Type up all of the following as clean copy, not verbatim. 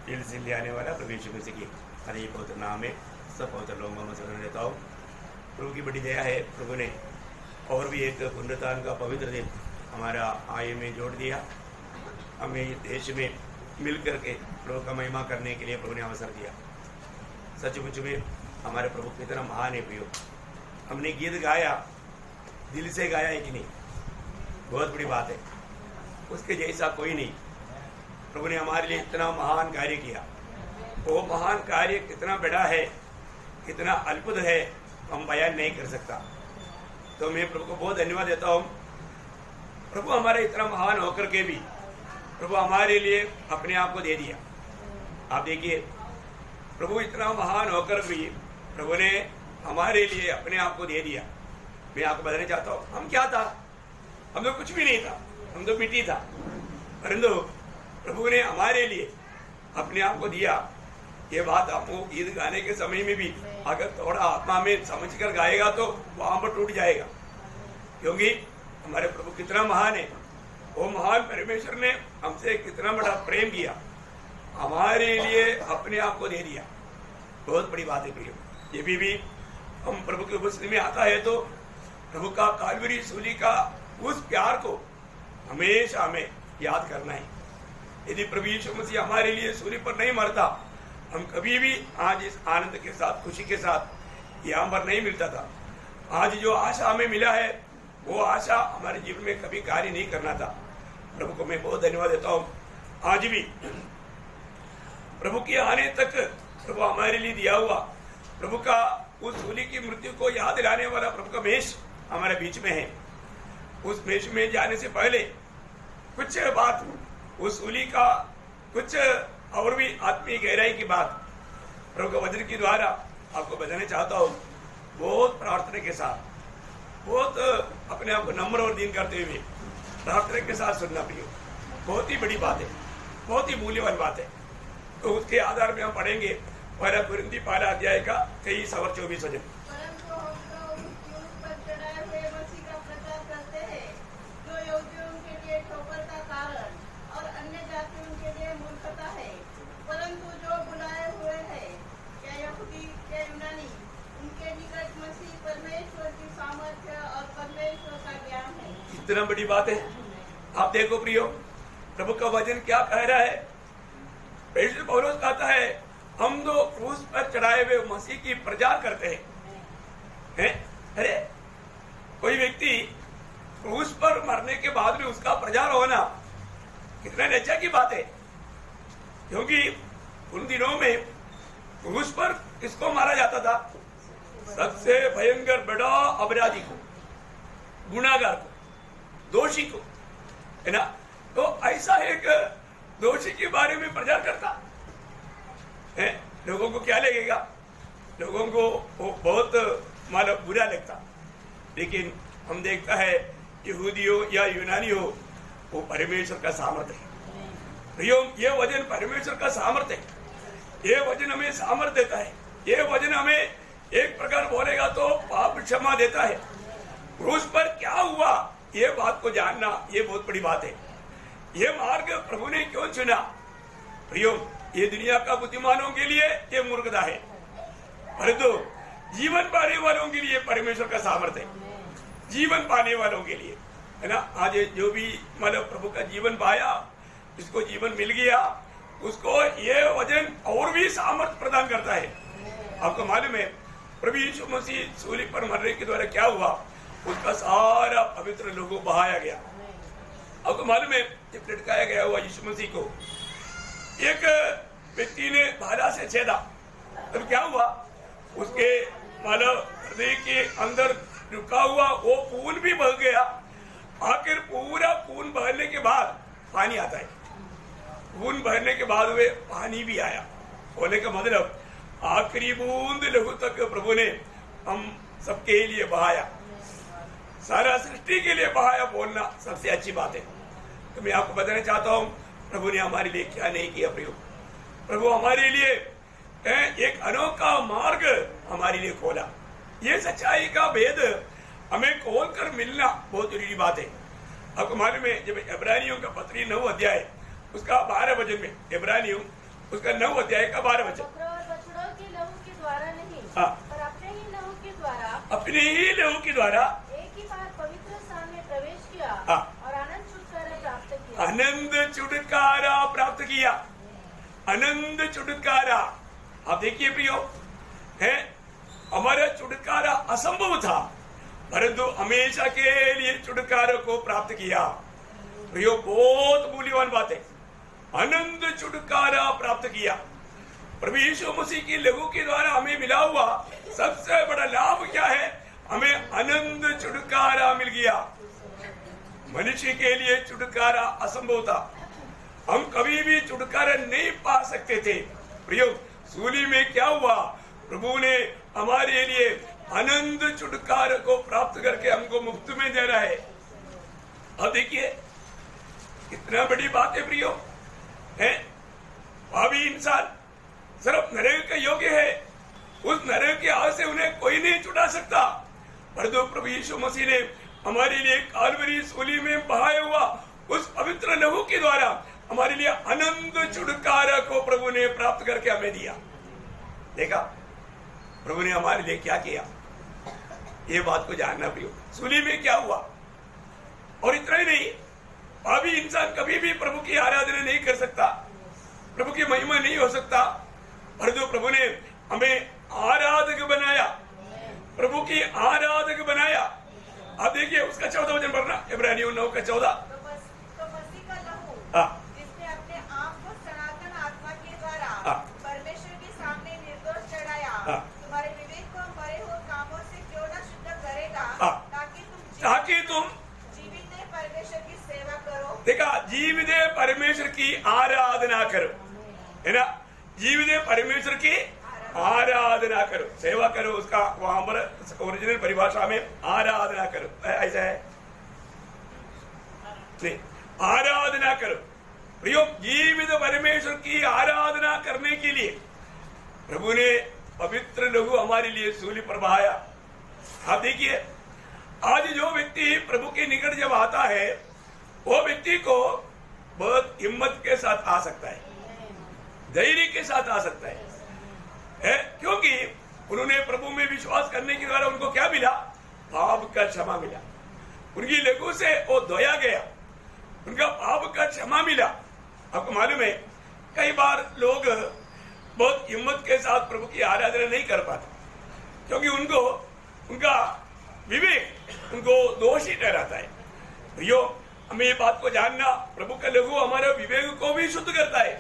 दिल से ले आने वाला प्रभु यीशु मसीह की अरे पवित्र नाम है सब पवित्र लोगों में शरण लेता हूँ। प्रभु की बड़ी दया है, प्रभु ने और भी एक पुनरुत्थान का पवित्र दिन हमारा आय में जोड़ दिया। हमें देश में मिल करके प्रभु का महिमा करने के लिए प्रभु ने अवसर दिया। सचमुच में हमारे प्रभु कितना महान है प्रियो। हमने गीत गाया, दिल से गाया है कि नहीं, बहुत बड़ी बात है। उसके जैसा कोई नहीं। प्रभु ने हमारे लिए इतना महान कार्य किया। वो महान कार्य कितना बड़ा है, कितना अद्भुत है, हम बयान नहीं कर सकता। तो मैं प्रभु को बहुत धन्यवाद देता हूँ। प्रभु हमारे इतना महान होकर के भी प्रभु हमारे लिए अपने आप को दे दिया। आप देखिए, प्रभु इतना महान होकर भी प्रभु ने हमारे लिए अपने आप को दे दिया। मैं आपको बताना चाहता हूँ, हम क्या था? हम तो कुछ भी नहीं था, हम तो मिट्टी था। परंतु प्रभु ने हमारे लिए अपने आप को दिया। ये बात आपको गीत गाने के समय में भी अगर थोड़ा आत्मा में समझकर गाएगा तो वहां पर टूट जाएगा, क्योंकि हमारे प्रभु कितना महान है। वो महान परमेश्वर ने हमसे कितना बड़ा प्रेम किया, हमारे लिए अपने आप को दे दिया। बहुत बड़ी बात है प्रियो। ये भी हम प्रभु की उपस्थिति में आता है तो प्रभु का कालवरी सूली का उस प्यार को हमेशा हमें याद करना है। यदि प्रभु यीशु मसीह हमारे लिए सूली पर नहीं मरता, हम कभी भी आज इस आनंद के साथ, खुशी के साथ यहाँ पर नहीं मिलता था। आज जो आशा हमें मिला है, वो आशा हमारे जीवन में कभी कार्य नहीं करना था। प्रभु को मैं बहुत धन्यवाद देता हूँ। आज भी प्रभु के आने तक प्रभु हमारे लिए दिया हुआ प्रभु का उस सूली की मृत्यु को याद दिलाने वाला प्रभु का भेष हमारे बीच में है। उस भेष में जाने से पहले कुछ बात, उस सूली का कुछ और भी आत्मीय गहराई की बात प्रभु के वचन के द्वारा आपको बताना चाहता हूँ। बहुत प्रार्थना के साथ, बहुत अपने आप को नम्र और दीन करते हुए प्रार्थना के साथ सुनना प्रिय, बहुत ही बड़ी बात है, बहुत ही मूल्यवान बात है। तो उसके आधार में हम पढ़ेंगे पहला कुरिन्थी पहला अध्याय का 23 और 24 वचन। इतना बड़ी बात है। आप देखो प्रियो, प्रभु का वचन क्या कह रहा है। प्रेरित पौलुस कहता है, हम तो क्रूस पर चढ़ाए हुए मसीह की प्रचार करते हैं। अरे कोई व्यक्ति क्रूस पर मरने के बाद भी उसका प्रचार होना कितना लज्जा की बात है, क्योंकि उन दिनों में क्रूस पर किसको मारा जाता था? सबसे भयंकर बड़ा अपराधी को, गुनाहगार को, दोषी को, है ना। तो ऐसा एक दोषी के बारे में प्रचार करता है, लोगों को क्या लगेगा? लोगों को वो बहुत मतलब बुरा लगता। लेकिन हम देखता है यहूदी हो या यूनानी हो, वो परमेश्वर का सामर्थ्य है। ये वचन परमेश्वर का सामर्थ्य है। ये वचन हमें सामर्थ्य देता है। ये वचन हमें एक प्रकार बोलेगा तो पाप क्षमा देता है। क्रूस पर क्या हुआ, ये बात को जानना, ये बहुत बड़ी बात है। ये मार्ग प्रभु ने क्यों चुना? प्रियो, ये दुनिया का बुद्धिमानों के लिए ये मूर्खता है, परंतु जीवन पाने वालों के लिए परमेश्वर का सामर्थ्य है। जीवन पाने वालों के लिए, है ना। आज जो भी मतलब प्रभु का जीवन पाया, जिसको जीवन मिल गया, उसको ये वचन और भी सामर्थ्य प्रदान करता है। आपको मालूम है प्रभु यीशु मसीह सूली पर मरने के द्वारा क्या हुआ? उसका सारा पवित्र लोगों बहाया गया। आपको मालूम है, जब लटकाया गया हुआ यीशु मसीह को एक व्यक्ति ने भाला से छेदा, तब क्या हुआ? उसके मतलब हृदय के अंदर रुका हुआ वो खून भी बह गया। आखिर पूरा खून बहने के बाद पानी आता है। खून बहने के बाद वे पानी भी आया। बोले का मतलब आखिरी बूंद लहू तक प्रभु ने हम सबके लिए बहाया, सारा सृष्टि के लिए बहाया। बोलना सबसे अच्छी बात है। तो मैं आपको बताना चाहता हूँ, प्रभु ने हमारे लिए क्या नहीं किया प्रभु। प्रभु हमारे लिए एक अनोखा मार्ग हमारे लिए खोला। ये सच्चाई का भेद हमें खोल कर मिलना बहुत जरूरी बात है। आपको मालूम है, जब इब्रानियों का पत्री 9 अध्याय उसका 12 वचन में, इब्रानियों उसका 9 अध्याय का 12 वचन। बछड़ों के लहू के द्वारा नहीं, हाँ, पर अपने ही लहू के द्वारा, अपने ही लहू के द्वारा एक ही बार पवित्र स्थान में प्रवेश किया, हाँ, और आनंद छुटकारा प्राप्त किया। आनंद छुटकारा प्राप्त किया, आनंद छुटकारा। आप देखिए प्रियो, है हमारा छुटकारा असंभव था, परंतु हमेशा के लिए छुटकारा को प्राप्त किया। प्रियो, बहुत मूल्यवान बात है, आनंद छुटकारा प्राप्त किया। प्रभु यीशु मसीह की लहू के द्वारा हमें मिला हुआ सबसे बड़ा लाभ क्या है? हमें आनंद छुटकारा मिल गया। मनुष्य के लिए छुटकारा असंभव था, हम कभी भी छुटकारा नहीं पा सकते थे। प्रियो, सूली में क्या हुआ? प्रभु ने हमारे लिए आनंद छुटकारा को प्राप्त करके हमको मुफ्त में दे रहा है। अब देखिए कितना बड़ी बात है प्रियो, है पापी इंसान सिर्फ नरक के योग्य है, उस नरक के आग से उन्हें कोई नहीं छुड़ा सकता। परंतु प्रभु यीशु मसीह ने हमारे लिए कालवरी सूली में बहाया हुआ उस पवित्र लहू के द्वारा हमारे लिए आनंद छुटकारा को प्रभु ने प्राप्त करके हमें दिया। देखा प्रभु ने हमारे लिए क्या किया, ये बात को जानना प्रियो। सूली में क्या हुआ, और इतना ही नहीं, पापी इंसान कभी भी प्रभु की आराधना नहीं कर सकता, प्रभु की महिमा नहीं हो सकता, परंतु प्रभु ने हमें आराधक बनाया, प्रभु की आराधक बनाया। आप देखिए उसका 14 वचन पढ़ना, इब्रानियों 9 का 14। तो मसीह का लहू, जिसने अपने आप को सनातन आत्मा के द्वारा परमेश्वर के सामने निर्दोष चढ़ाया, तुम्हारे विवेक को मरे हुए कामों से क्यों न शुद्ध करेगा, ताकि तुम जीवित परमेश्वर की सेवा करो। देखा, जीवित परमेश्वर की आराधना करो, है ना, जीवित परमेश्वर की आराधना करो, सेवा करो। उसका वहां पर ओरिजिनल परिभाषा में आराधना करो ऐसा है, नहीं, आराधना करो। प्रियो, जीवित परमेश्वर की आराधना करने के लिए प्रभु ने पवित्र लहू हमारे लिए सूली पर बहाया। आप देखिए, आज जो व्यक्ति प्रभु के निकट जब आता है, वो व्यक्ति को बहुत हिम्मत के साथ आ सकता है, धैर्य के साथ आ सकता है, क्योंकि उन्होंने प्रभु में विश्वास करने के द्वारा उनको क्या मिला? पाप का क्षमा मिला, उनकी लहू से वो धोया गया, उनका पाप का क्षमा मिला। आपको मालूम है, कई बार लोग बहुत हिम्मत के साथ प्रभु की आराधना नहीं कर पाते, क्योंकि उनको उनका विवेक उनको दोषी ठहराता है। प्रियो, हमें ये बात को जानना, प्रभु का लहू हमारे विवेक को भी शुद्ध करता है।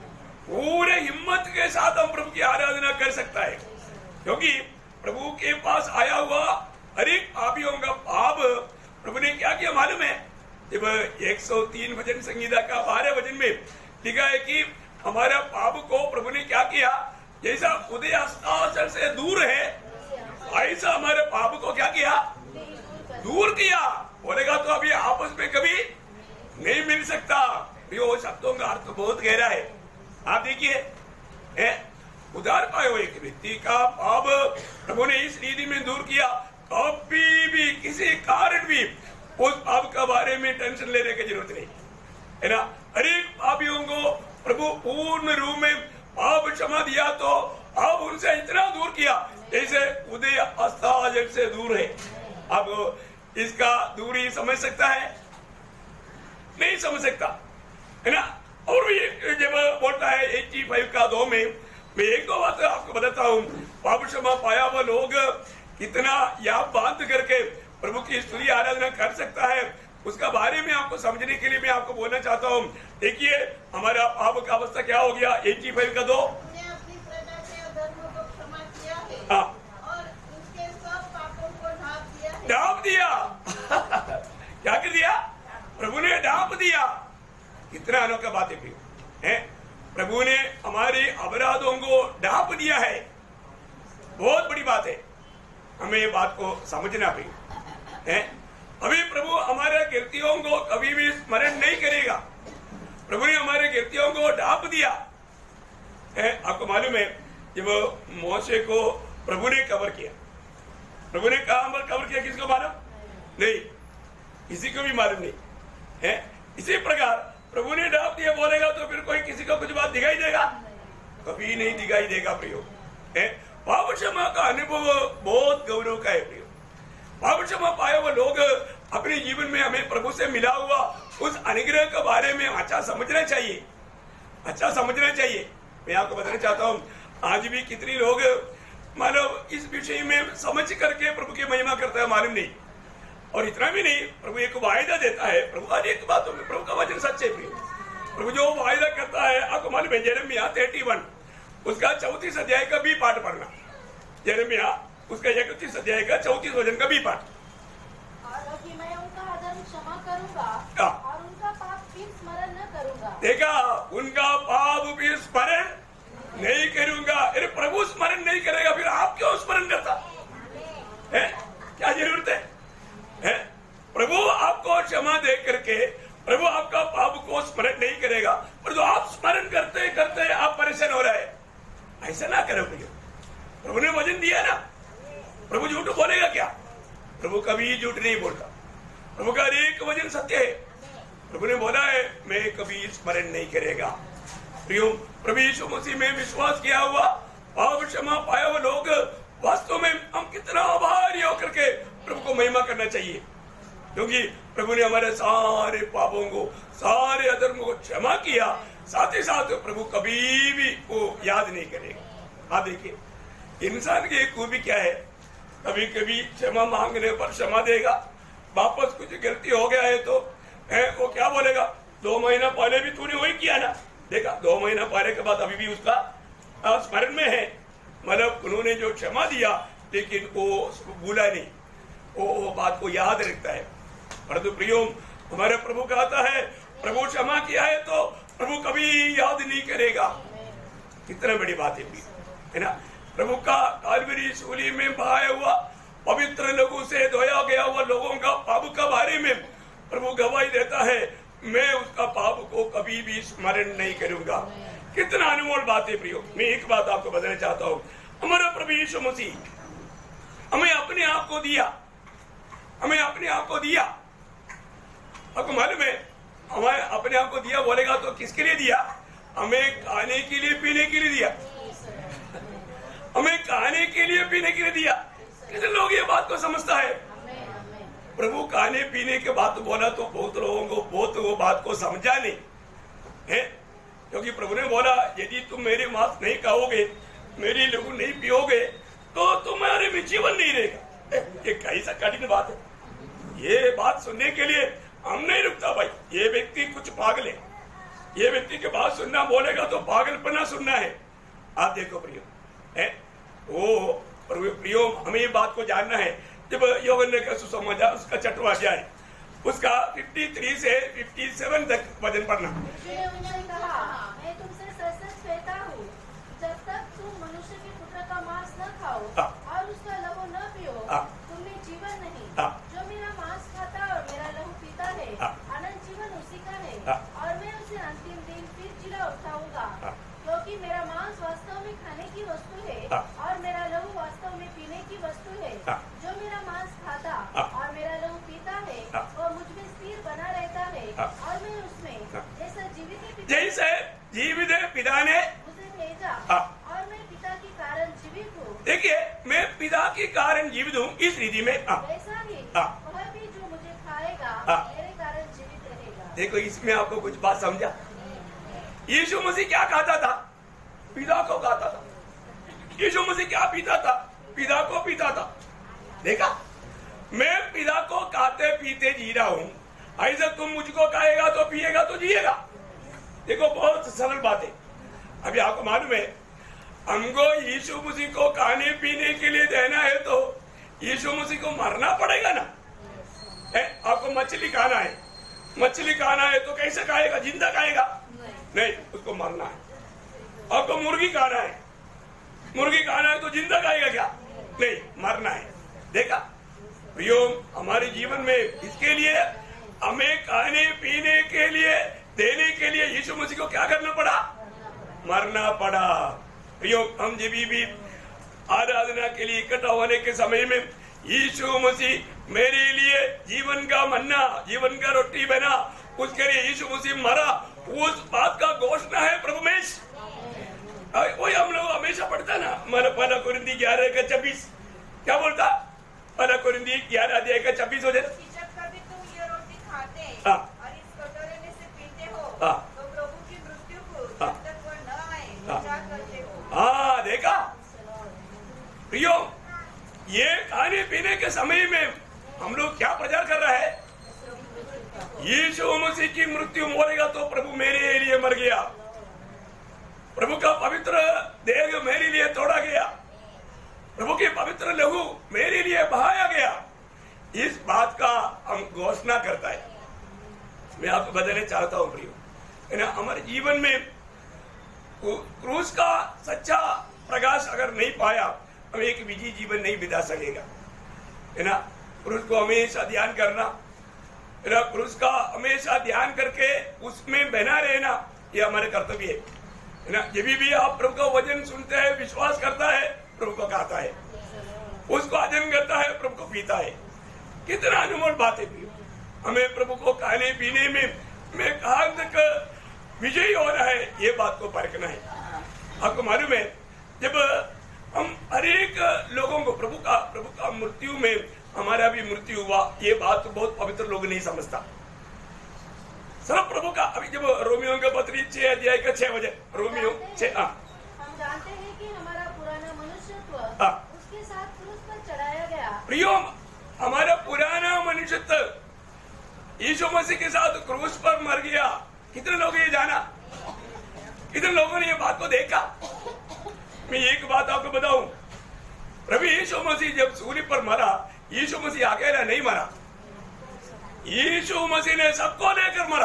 पूरे हिम्मत के साथ हम प्रभु की आराधना कर सकता है, क्योंकि प्रभु के पास आया हुआ हर एक पापियों का पाप प्रभु ने क्या किया मालूम है? जब 103 भजन संगीता का 12 वचन में लिखा है कि हमारा पाप को प्रभु ने क्या किया, जैसा उदय अस्ताचल से दूर है, ऐसा हमारे पाप को क्या किया? दूर किया। बोलेगा तो अभी आपस में कभी नहीं मिल सकता। यो शब्दों का अर्थ बहुत गहरा है। आप देखिए, उधार पाए हुए एक व्यक्ति का पाप प्रभु ने इस रीति में दूर किया, कभी भी किसी कारण भी उस पाप का बारे में टेंशन लेने की जरूरत नहीं, है ना। हर एक पापियों को प्रभु पूर्ण रूप में पाप क्षमा दिया, तो अब उनसे इतना दूर किया जैसे उदय अस्ताचल से दूर है। अब इसका दूरी समझ सकता है? नहीं समझ सकता, है ना। और भी जब बोलता है 85 का 2 में, मैं एक दो बात आपको बताता हूँ। पाप क्षमा पाया हुआ लोग कितना याद बांध करके प्रभु की स्तुति आराधना कर सकता है, उसका बारे में आपको समझने के लिए मैं आपको बोलना चाहता हूँ। देखिए, हमारा पाप का अवस्था क्या हो गया? 85 का 2, अपनी प्रजा के अधर्मों को क्षमा किया है, हाँ, और उसके सब पापों को ढांप दिया है। ढांप दिया क्या कर दिया? प्रभु ने ढांप दिया। कितना अनोखा बात है, प्रभु ने हमारे अपराधों को ढांप दिया है। बहुत बड़ी बात है, हमें ये बात को समझना भी है। अभी प्रभु हमारे गिरतियों को कभी भी स्मरण नहीं करेगा। प्रभु ने हमारे गिरतियों को ढांप दिया है। आपको मालूम है, जब मोशे को प्रभु ने कवर किया, प्रभु ने कहा कवर किया, किसको मालूम नहीं, किसी को भी मालूम नहीं है। इसी प्रकार प्रभु ने ढांप दिया, बोलेगा तो फिर कोई किसी को कुछ बात दिखाई देगा? कभी नहीं दिखाई देगा प्रियो। पाप क्षमा का अनुभव बहुत गौरव का है प्रियो। पाप क्षमा पाए वो लोग अपने जीवन में हमें प्रभु से मिला हुआ उस अनुग्रह के बारे में अच्छा समझना चाहिए, अच्छा समझना चाहिए। मैं आपको बताना चाहता हूँ, आज भी कितने लोग मानव इस विषय में समझ करके प्रभु की महिमा करता है, मालूम नहीं। और इतना भी नहीं, प्रभु एक वायदा देता है, प्रभु हर एक बातों में, प्रभु का वचन सच्चे प्रिय। प्रभु जो वायदा करता है, आपको मालूम है, यिर्मयाह 31 उसका 34 अध्याय का भी पाठ पढ़ना। यिर्मयाह उसका 31 अध्याय का 34 वचन का भी पाठ। कि मैं उनका अधर्म क्षमा करूंगा और उनका पाप फिर स्मरण न करूंगा। देखा, उनका पाप भी स्मरण नहीं करूंगा। अरे प्रभु स्मरण नहीं करेगा, फिर आप क्यों स्मरण करता है? क्या जरूरत है? प्रभु आपको क्षमा दे करके प्रभु आपका पाप को स्मरण नहीं करेगा, पर जो आप स्मरण करते करते आप परेशान हो रहे हैं, ऐसा ना करो भैया। प्रभु ने वचन दिया ना, प्रभु झूठ बोलेगा क्या? प्रभु कभी झूठ नहीं बोलता। प्रभु का एक वचन सत्य है। प्रभु ने बोला है, मैं कभी स्मरण नहीं करेगा। प्रियो, प्रभु यीशु मसीह में विश्वास किया हुआ पाप क्षमा पाया हुआ लोग वास्तव में हम कितना आभारी होकर के प्रभु को महिमा करना चाहिए, क्योंकि प्रभु ने हमारे सारे पापों को, सारे अधर्मों को क्षमा किया। साथ ही साथ प्रभु कभी भी वो याद नहीं करेगा। आप देखिए, इंसान की एक खूबी क्या है, कभी कभी क्षमा मांगने पर क्षमा देगा, वापस कुछ गलती हो गया है तो वो क्या बोलेगा, 2 महीना पहले भी तूने वही किया ना। देखा, 2 महीना पहले के बाद अभी भी उसका स्मरण में है, मतलब उन्होंने जो क्षमा दिया लेकिन वो भूला नहीं, वो बात को याद रखता है। परंतु प्रियो, हमारे प्रभु कहता है, प्रभु क्षमा किया है तो प्रभु कभी याद नहीं करेगा। कितना बड़ी बात है ना। प्रभु का काल्वरी सूली में बहाया हुआ पवित्र लहू से धोया गया हुआ लोगों का पाप का बारे में प्रभु गवाही देता है, मैं उसका पाप को कभी भी स्मरण नहीं करूंगा। कितना अनमोल बात है प्रियो। मैं एक बात आपको बताना चाहता हूँ, हमारा प्रभु यीशु मसीह हमें अपने आप को दिया, हमें अपने आप को दिया। आपको मालूम है, हमें अपने आप को दिया बोलेगा तो किसके लिए दिया? हमें खाने के लिए, पीने के लिए दिया। हमें खाने के लिए, पीने के लिए दिया। कितने लोग ये बात को समझता है? प्रभु खाने पीने के बात बोला तो बहुत लोगों को बहुत वो बात को समझा नहीं है, क्योंकि प्रभु ने बोला, यदि तुम मेरे मांस नहीं खाओगे, मेरी लहू नहीं पियोगे तो तुम्हारे में जीवन नहीं रहेगा। ये कैसा कठिन बात है। ये बात सुनने के लिए हम नहीं रुकता भाई, ये व्यक्ति कुछ पागल है, ये व्यक्ति के बात सुनना बोलेगा तो पागलपना सुनना है। आप देखो प्रियो, वो प्रियो, हमें ये बात को जानना है। जब यूहन्ना का सुसमाचार उसका 6वां अध्याय उसका 53 से 57 तक वचन पढ़ना। उन्होंने कहा, मैं तुमसे सच-सच कहता हूँ, जब तक तुम मनुष्य के पुत्र का मांस न खाओ और उसका लहू न पियो, तुम में जीवन नहीं। जो मेरा मांस खाता और मेरा लहू पीता है, अनंत जीवन उसी का है, और मैं उसे अंतिम दिन फिर जिला उठाऊंगा। क्योंकि मेरा मांस वास्तव में खाने की वस्तु है और मेरा लहू वास्तव में पीने की वस्तु है। जो मेरा मांस खाता और मेरा लहू पीता है, वो मुझ में स्थिर बना रहता है और मैं उसमें, जैसा जीवित पिता ने मुझे भेजा और मैं पिता के कारण जीवित हूँ। देखिए, मैं पिता के कारण जीवित हूँ, इस रीति में वैसा ही वह भी जो मुझे खाएगा मेरे कारण जीवित रहेगा। देखो, इसमें आपको कुछ बात समझा? यीशु मसीह क्या खाता था? पिता को खाता था। यीशु मसीह क्या पीता था? पिता को पीता था। देखा, मैं पिता को खाते पीते जी रहा हूँ, ऐसा तुम मुझको खाएगा तो पिएगा तो जिएगा। देखो, बहुत सरल बात है। अभी आपको मालूम है, हमको यीशु मसीह को खाने पीने के लिए देना है तो यीशु मसीह को मरना पड़ेगा ना। आपको मछली खाना है, मछली खाना है तो कैसे खाएगा? जिंदा खाएगा? नहीं, उसको मरना है। आपको मुर्गी खाना है, मुर्गी खाना है तो जिंदा खाएगा क्या? नहीं, मरना है। देखा प्रियो, हमारे जीवन में इसके लिए हमें खाने पीने के लिए देने के लिए यीशु मसीह को क्या करना पड़ा? मरना पड़ा। प्रियो, हम जब भी आराधना के लिए इकट्ठा होने के समय में यीशु मसीह मेरे लिए जीवन का मन्ना, जीवन का रोटी बना, उसके लिए यीशु मसीह मरा, उस बात का घोषणा है प्रभु में। पहला कुरिन्दी 11:26 क्या बोलता? पहला कुरिन्दी 11:26 हो जाए। जब कभी तुम ये रोटी खाते हाँ। और इस कटोरे में से पीते हो हाँ। तो प्रभु की मृत्यु को हाँ। जब तक वह न आए हाँ। प्रचार करते हो। हाँ, देखा प्रियो, ये खाने पीने के समय में हम लोग क्या प्रचार कर रहा है? यीशु मसीह की मृत्यु मरेगा तो प्रभु मेरे लिए मर गया, प्रभु का पवित्र देह मेरे लिए तोड़ा गया, प्रभु के पवित्र लहू मेरे लिए बहाया गया। इस बात का हम घोषणा करता है। मैं आपको बताने चाहता हूं प्रियो, है ना, हमारे जीवन में क्रूस का सच्चा प्रकाश अगर नहीं पाया, हम एक विजयी जीवन नहीं बिता सकेगा, है ना। क्रूस को हमेशा ध्यान करना, है ना, क्रूस का हमेशा ध्यान करके उसमें बना रहना, ये हमारे कर्तव्य है ना। जब भी आप प्रभु का वचन सुनते हैं, विश्वास करता है, प्रभु को खाता है, उसको अध्ययन करता है, प्रभु को पीता है। कितना अनमोल बात है। हमें प्रभु को खाने पीने में कहां तक विजयी हो रहा है, ये बात को परखना है। आपको मालूम है, जब हम हर एक लोगों को प्रभु का मृत्यु में हमारा भी मृत्यु हुआ, ये बात तो बहुत पवित्र लोग नहीं समझता। सब प्रभु का, अभी जब रोमियो का पत्री 6:6 बजे रोमियो 6 हम जानते हैं कि हमारा पुराना मनुष्यत्व हाँ। उसके साथ क्रूस पर चढ़ाया गया। प्रियो, हमारा पुराना मनुष्यत्व यीशु मसीह के साथ क्रूस पर मर गया। कितने लोग ये जाना? कितने लोगों ने ये बात को देखा? मैं एक बात आपको बताऊं, प्रभु यीशु मसीह जब सूली पर मरा, यीशु मसीह अकेला नहीं मरा, यीशु मसीह ने सबको लेकर मरा।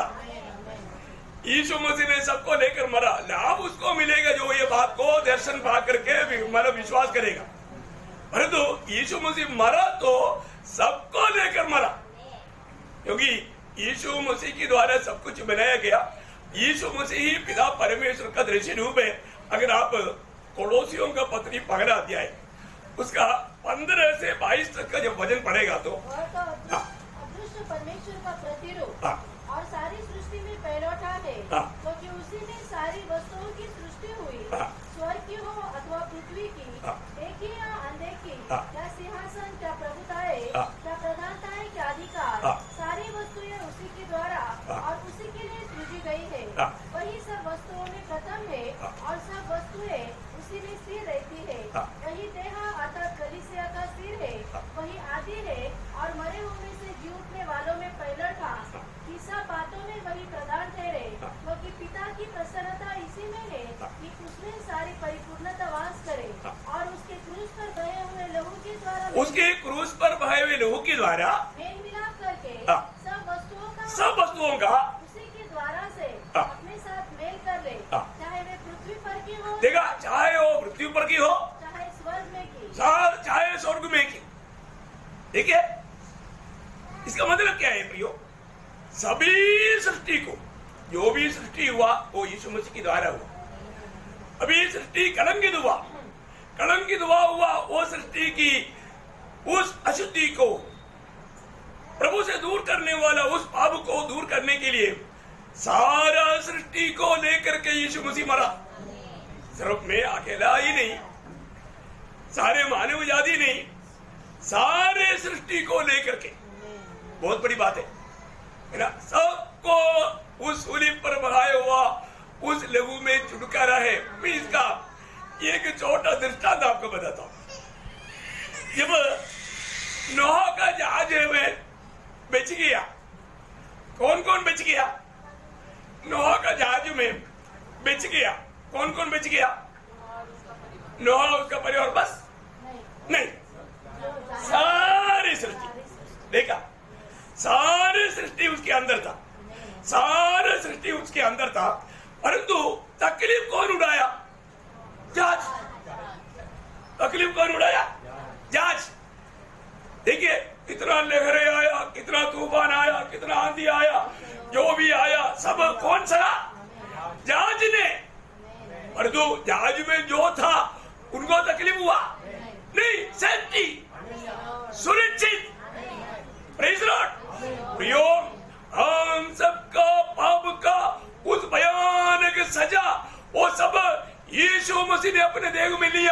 यीशु मसीह ने सबको लेकर मरा। लाभ उसको मिलेगा जो ये बात को दर्शन पा करके मतलब विश्वास करेगा। परंतु यीशु मसीह मरा तो सबको लेकर मरा, क्योंकि यीशु मसीह के द्वारा सब कुछ बनाया गया। यीशु मसीह ही पिता परमेश्वर का दृश्य रूप है। अगर आप कोलोसियों का पत्री 15 अध्याय उसका 15 से 22 तक का जब वचन पढ़ेगा तो अदृश्य परमेश्वर का प्रतिरूप और सारी सृष्टि में पहलौठा है, क्योंकि उसी में सारी वस्तुओं की सृष्टि हुई, स्वर्ग की हो अथवा पृथ्वी की, देखी या अनदेखी, क्या सिंहासन, क्या प्रभुताएं, क्या प्रधानताएं, क्या अधिकार, सारी वस्तुएं उसी के द्वारा और उसी के लिए सृजी गई है। वही सब वस्तुओं में प्रथम है और सब वस्तुएं उसी में स्थिर रहती है। वही देह अर्थात कलीसिया का सिर है, वही आदि है और मरे हुए से जी उठने वालों में पहला था, कि सब बातों में वही प्रधान ठहरे, क्योंकि पिता की प्रसन्नता इसी में है कि उसमें सारी परिपूर्णता वास करे और उसके क्रूस पर बहे हुए लहू के द्वारा मेल मिलाप करके सब वस्तुओं का उसी के द्वारा से अपने साथ मेल कर ले, चाहे वे पृथ्वी पर की हो, देखा, चाहे वो पृथ्वी पर की हो, चाहे स्वर्ग में की, चाहे स्वर्ग में की। ठीक है, इसका मतलब क्या है प्रियो? सभी सृष्टि को, जो भी सृष्टि हुआ वो यीशु मसीह के द्वारा हुआ। अभी सृष्टि कलंकित हुआ वो सृष्टि की उस अशुद्धि को प्रभु से दूर करने वाला, उस पाप को दूर करने के लिए सारा सृष्टि को लेकर के यीशु मसीह मरा। सिर्फ मैं अकेला ही नहीं, सारे मानव जाति नहीं, सारे सृष्टि को लेकर के, बहुत बड़ी बात है ना। सबको उस सूली पर बहाया हुआ उस लहू में छुटकारा है। मैं इसका एक छोटा दृष्टांत आपको बताता हूं। जब नोह का जहाज में बच गया, कौन कौन बच गया? नोह का जहाज में बच गया, कौन कौन बच गया? नोह उसका परिवार, बस नहीं, सारी सृष्टि। देखा, सारी सृष्टि उसके अंदर था, सारी सृष्टि उसके अंदर था, परंतु तकलीफ कौन उड़ाया? जहाज। तकलीफ कौन उड़ाया? जहाज। देखिए, कितना लहरें आया, कितना तूफान आया, कितना आंधी आया, जो भी आया सब कौन सहा? जहाज ने। परंतु जहाज में जो था उनको तकलीफ हुआ नहीं, सेफ्टी, सुरक्षित। Praise Lord. प्रियो, हम सबका पाप का उस भयानक सजा वो सब यीशु मसीह ने अपने देह में लिया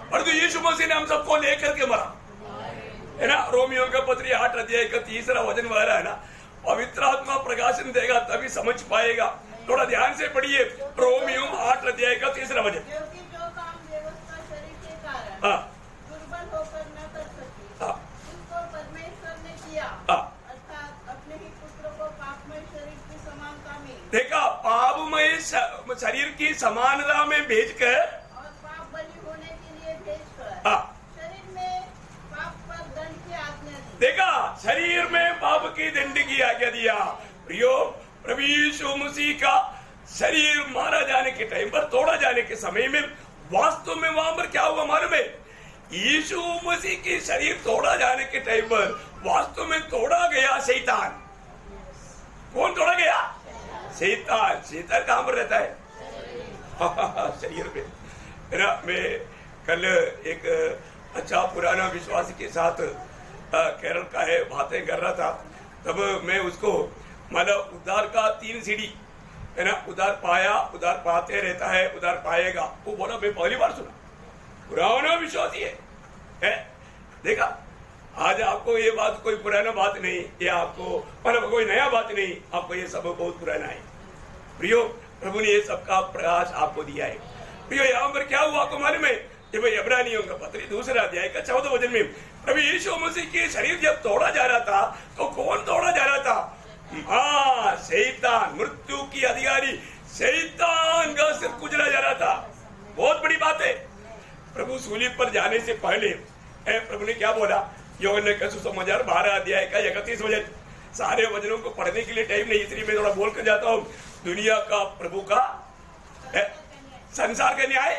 परंतु यीशु मसीह ने हम सबको लेकर के मरा, है ना। रोमियो का पत्री 8 अध्याय का 3 वचन वह है ना, पवित्र आत्मा प्रकाशन देगा तभी समझ पाएगा। थोड़ा ध्यान से पढ़िए, रोमियो 8 अध्याय का 3 वचन। क्योंकि जो काम व्यवस्था शरीर के कारण दुर्बल होकर न कर सकी, उसको परमेश्वर ने किया, अर्थात अपने ही पुत्र को पापमय शरीर की समानता में, देखा, पापमय शरीर की समानता में भेजकर और पाप बलि होने के लिए भेजकर शरीर में पाप पर दंड की आज्ञा दी। देखा, शरीर में पाप की दंड की आज्ञा दिया। प्रियो, प्रभु यीशु मसीह का शरीर मारा जाने के टाइम पर, तोड़ा जाने के समय में वास्तव में वहां पर क्या हुआ मालूम है? यीशु मसीह की शरीर तोड़ा जाने के टाइम पर वास्तव में तोड़ा गया शैतान। कौन तोड़ा गया? शैतान। शैतान कहां पर रहता है? शरीर में, है ना। मैं कल एक अच्छा पुराना विश्वासी के साथ केरल का है बातें कर रहा था, तब मैं उसको मतलब उद्धार का 3 सीढ़ी, है ना, उद्धार पाया, उद्धार पाते रहता है, उद्धार पाएगा। वो बोला मैं पहली बार सुना, पुराना विश्वासी है। देखा, आज आपको ये बात कोई पुराना बात नहीं, ये आपको मतलब कोई नया बात नहीं, आपको ये सब बहुत पुराना है। प्रियो, प्रभु ने ये सबका प्रकाश आपको दिया है। प्रियो, यहाँ पर क्या हुआ आपको मालूम है? जब इब्रानियों का पत्र 2 अध्याय का 14 वचन में प्रभु यीशु मसीह के शरीर जब तोड़ा जा रहा था, तो कौन तोड़ा जा रहा था? शैतान, मृत्यु की अधिकारी शैतान का सिर कुचला जा रहा था। बहुत बड़ी बात है। प्रभु सूली पर जाने से पहले प्रभु ने क्या बोला? यूहन्ना का सुसमाचार 12 अध्याय का 31 वचन। सारे वचनों को पढ़ने के लिए टाइम नहीं, इसलिए मैं थोड़ा बोल कर जाता हूँ। दुनिया का प्रभु का संसार का न्याय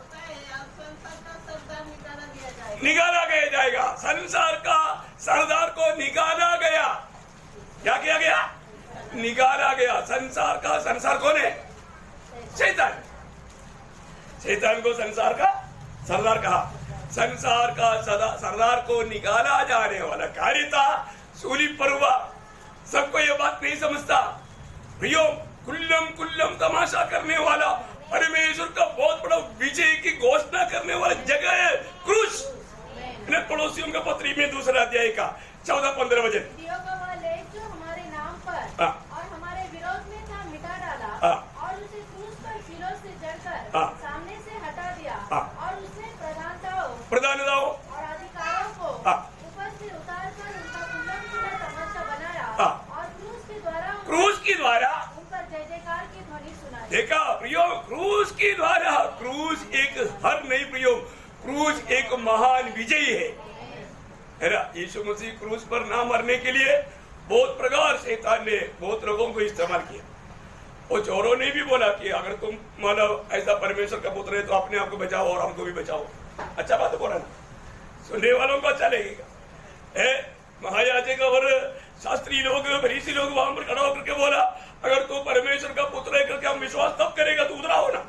निकाला गया जाएगा। संसार का सरदार को निकाला गया। क्या किया गया? निकाला गया। संसार का संसार कौन है? शैतान। शैतान को संसार का सरदार कहा। संसार का सरदार को निकाला जाने वाला कार्य था, सूली पर हुआ। सबको ये बात नहीं समझता। प्रियो, कुल्लम तमाशा करने वाला परमेश्वर का बहुत बड़ा विजय की घोषणा करने वाला जगह है क्रूस। पड़ोसियों का पत्री में 2 अध्याय का 14-15 वचन। जो हमारे नाम पर और हमारे विरोध में था मिटा डाला और उसे क्रूस पर फिरोज से जड़कर सामने से हटा दिया और उसने प्रधानताओं और अधिकारों को ऊपर से उतार कर उनका कुल्लम तमाशा बनाया और क्रूस के द्वारा उन पर जय जयकार की ध्वनि सुनाई। देखा प्रियो, क्रूस के द्वारा, क्रूस एक हर नहीं प्रियो, क्रूस एक महान विजय है ना। यीशु मसीह क्रूस पर ना मरने के लिए बहुत प्रकार शैतान ने बहुत लोगों को इस्तेमाल किया। वो चोरों ने भी बोला कि अगर तुम मतलब ऐसा परमेश्वर का पुत्र है तो अपने आप को बचाओ और हमको भी बचाओ। अच्छा बात बोला ना, सुनने वालों को अच्छा लगेगा। महायाजक और शास्त्री लोग, फरीसी लोग वहां पर खड़ा होकर के बोला, अगर तू परमेश्वर का पुत्र है करके हम विश्वास तब करेगा, तू उतरा हो ना।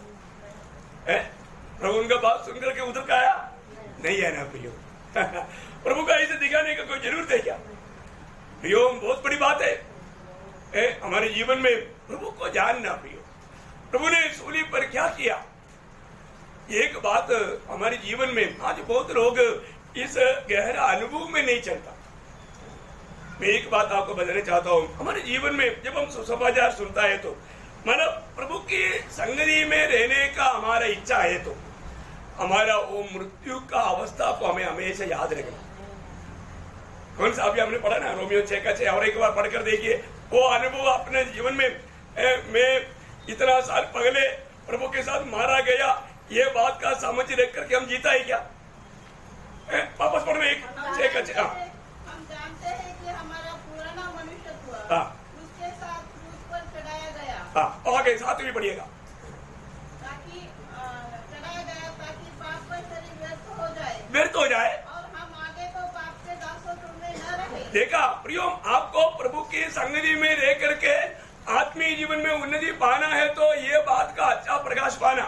प्रभु उनका बात सुनकर के उधर का आया नहीं है ना प्रियो। प्रभु का इसे दिखाने का कोई जरूरत है क्या? प्रियो, बहुत बड़ी बात है हमारे जीवन में प्रभु को जानना। प्रियो, प्रभु ने सूली पर क्या किया, एक बात हमारे जीवन में आज बहुत लोग इस गहरा अनुभव में नहीं चलता। मैं एक बात आपको बताना चाहता हूँ, हमारे जीवन में जब हम सुसमाचार सुनता है तो मतलब प्रभु की संगति में रहने का हमारा इच्छा है तो हमारा वो मृत्यु का अवस्था को हमें हमेशा याद रखना। कौन सा अभी हमने पढ़ा ना, रोमियो 6:6, और एक बार पढ़कर देखिए वो अनुभव अपने जीवन में। मैं इतना साल पहले प्रभु के साथ मारा गया, ये बात का समझ रख करके हम जीता है क्या? वापस पढ़ना 6:6। हम जानते हैं कि हमारा पुराना मनुष्य उसके साथ क्रूस पर चढ़ाया गया। आगे साथ भी पढ़िएगा। ताकि चढ़ाया गया ताकि पाप का शरीर व्यर्थ हो जाए और हम आगे को पाप के दासत्व में न रहें। देखा प्रियो, आपको प्रभु की संगति में रह करके आत्मीय जीवन में उन्नति पाना है तो ये बात का अच्छा प्रकाश पाना।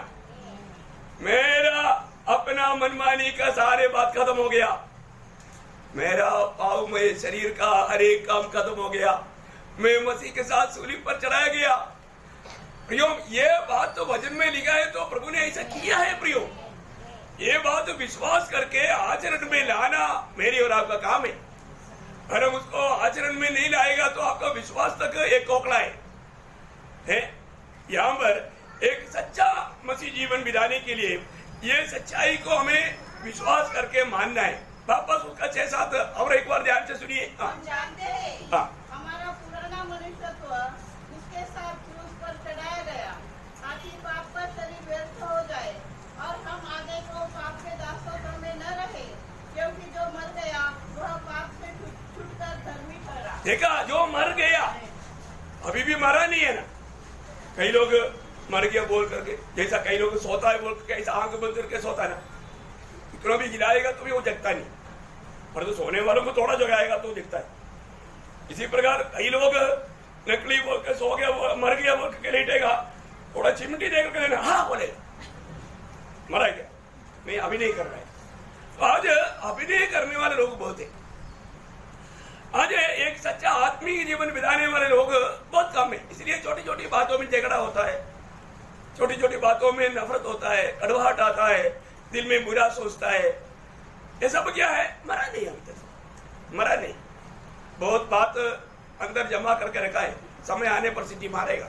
मेरा अपना मनमानी का सारे बात खत्म हो गया, मेरा पावमय शरीर का हर एक काम खत्म हो गया, मैं मसीह के साथ सूली पर चढ़ाया गया। प्रियो, ये बात तो वचन में लिखा है तो प्रभु ने ऐसा किया है। प्रियो, ये बात विश्वास करके आचरण में लाना मेरी और आपका काम है। अगर हम उसको आचरण में नहीं लाएगा तो आपका विश्वास तक एक कोकड़ा है। यहाँ पर एक सच्चा मसीह जीवन बिताने के लिए ये सच्चाई को हमें विश्वास करके मानना है। वापस उसका 6-7 और एक बार ध्यान से सुनिए। हम जानते हैं हमारा पुराना मनुष्यत्व उसके साथ क्रूस पर चढ़ाया गया ताकि पाप का शरीर व्यर्थ हो जाए और हम आगे को पाप के दासत्व में न रहे, क्योंकि जो मर गया वह पाप से छूटकर धर्मी ठहरा। देखा, जो मर गया अभी भी मरा नहीं है ना। कई लोग मर गया बोल करके, जैसा कई लोग सोता है बोल करके ऐसा आंख बंद करके सोता है ना, इतना भी गिराएगा तो भी वो जगता नहीं, पर तो सोने वालों को थोड़ा जगाएगा तो दिखता है। इसी प्रकार कई लोग नकली बोल के सो गया, मर गया बोल के लेटेगा, थोड़ा चिमटी देकर के लेना, हाँ बोले मरा गया, नहीं अभिनय कर रहा है। तो आज अभिनय करने वाले लोग बहुत है। आज एक सच्चा आत्मीय जीवन बिताने वाले लोग बहुत कम है। इसलिए छोटी छोटी बातों में झगड़ा होता है, छोटी छोटी बातों में नफरत होता है, कड़वाहट आता है, दिल में बुरा सोचता है। ये सब क्या है? मरा नहीं, अभी तक मरा नहीं, बहुत बात अंदर जमा करके रखा है, समय आने पर सीटी मारेगा।